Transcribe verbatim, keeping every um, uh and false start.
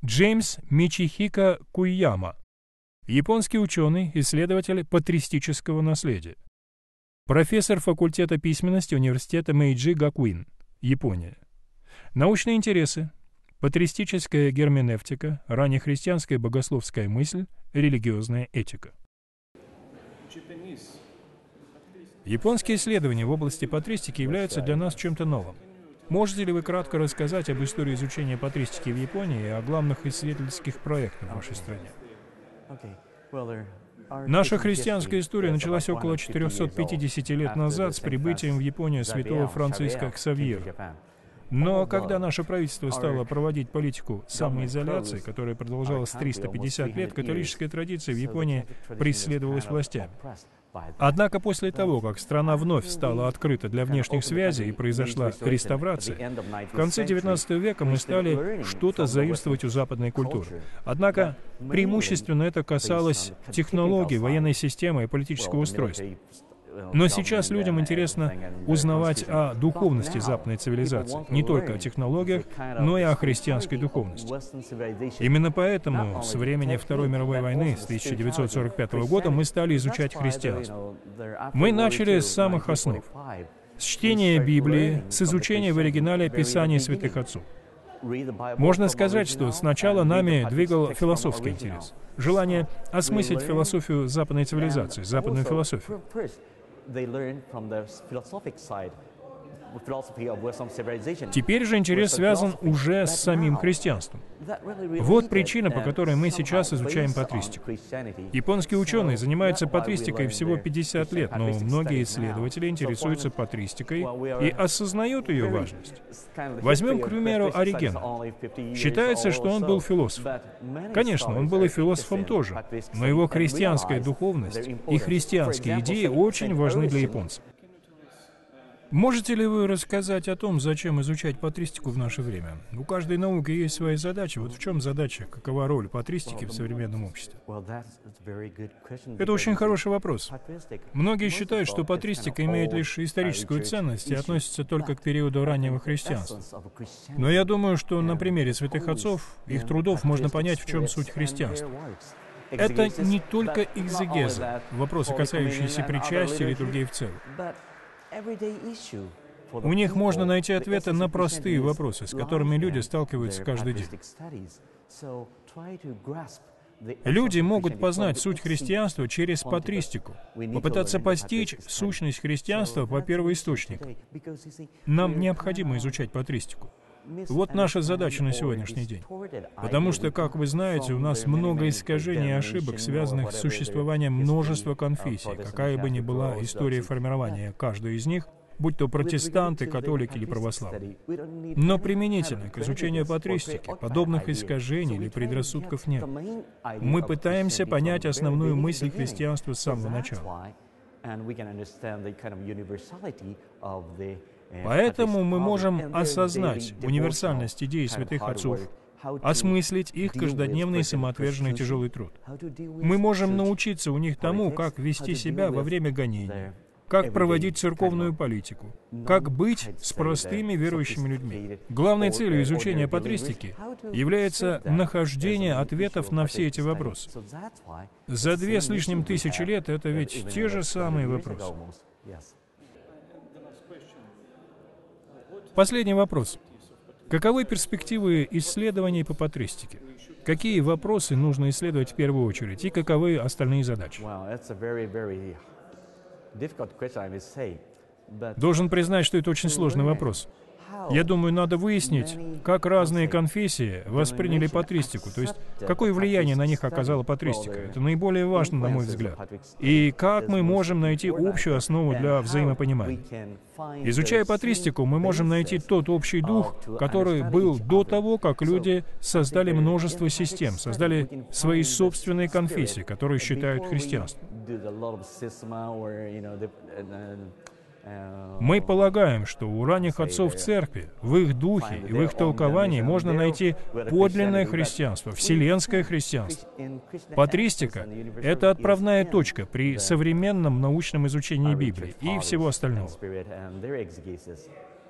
Джеймс Мичихико Куяма, японский ученый, исследователь патристического наследия. Профессор факультета письменности университета Мэйджи Гакуин, Япония. Научные интересы: патристическая герменевтика, раннехристианская богословская мысль, религиозная этика. Японские исследования в области патристики являются для нас чем-то новым. Можете ли вы кратко рассказать об истории изучения патристики в Японии и о главных исследовательских проектах в вашей стране? Наша христианская история началась около четырёхсот пятидесяти лет назад с прибытием в Японию святого Франциска Ксавьера. Но когда наше правительство стало проводить политику самоизоляции, которая продолжалась триста пятьдесят лет, католическая традиция в Японии преследовалась властями. Однако после того, как страна вновь стала открыта для внешних связей и произошла реставрация, в конце девятнадцатого века мы стали что-то заимствовать у западной культуры. Однако преимущественно это касалось технологий, военной системы и политического устройства. Но сейчас людям интересно узнавать о духовности западной цивилизации, не только о технологиях, но и о христианской духовности. Именно поэтому с времени Второй мировой войны, с тысяча девятьсот сорок пятого года, мы стали изучать христианство. Мы начали с самых основ, с чтения Библии, с изучения в оригинале Писаний святых отцов. Можно сказать, что сначала нами двигал философский интерес, желание осмыслить философию западной цивилизации, западную философию. Теперь же интерес связан уже с самим христианством. Вот причина, по которой мы сейчас изучаем патристику. Японские ученые занимаются патристикой всего пятьдесят лет, но многие исследователи интересуются патристикой и осознают ее важность. Возьмем, к примеру, Оригена. Считается, что он был философом. Конечно, он был и философом тоже, но его христианская духовность и христианские идеи очень важны для японцев. Можете ли вы рассказать о том, зачем изучать патристику в наше время? У каждой науки есть свои задачи. Вот в чем задача, какова роль патристики в современном обществе? Это очень хороший вопрос. Многие считают, что патристика имеет лишь историческую ценность и относится только к периоду раннего христианства. Но я думаю, что на примере святых отцов, их трудов можно понять, в чем суть христианства. Это не только экзегеза, вопросы, касающиеся причастия или другие в целом. У них можно найти ответы на простые вопросы, с которыми люди сталкиваются каждый день. Люди могут познать суть христианства через патристику, попытаться постичь сущность христианства по первоисточникам. Нам необходимо изучать патристику. Вот наша задача на сегодняшний день. Потому что, как вы знаете, у нас много искажений и ошибок, связанных с существованием множества конфессий, какая бы ни была история формирования каждой из них, будь то протестанты, католики или православные. Но применительно к изучению патристики подобных искажений или предрассудков нет. Мы пытаемся понять основную мысль христианства с самого начала. Поэтому мы можем осознать универсальность идей святых отцов, осмыслить их каждодневный самоотверженный тяжелый труд. Мы можем научиться у них тому, как вести себя во время гонений, как проводить церковную политику, как быть с простыми верующими людьми. Главной целью изучения патристики является нахождение ответов на все эти вопросы. За две с лишним тысячи лет это ведь те же самые вопросы. Последний вопрос. Каковы перспективы исследований по патристике? Какие вопросы нужно исследовать в первую очередь, и каковы остальные задачи? Должен признать, что это очень сложный вопрос. Я думаю, надо выяснить, как разные конфессии восприняли патристику, то есть какое влияние на них оказала патристика. Это наиболее важно, на мой взгляд. И как мы можем найти общую основу для взаимопонимания. Изучая патристику, мы можем найти тот общий дух, который был до того, как люди создали множество систем, создали свои собственные конфессии, которые считают христианством. Мы полагаем, что у ранних отцов церкви, в их духе и в их толковании можно найти подлинное христианство, вселенское христианство. Патристика — это отправная точка при современном научном изучении Библии и всего остального.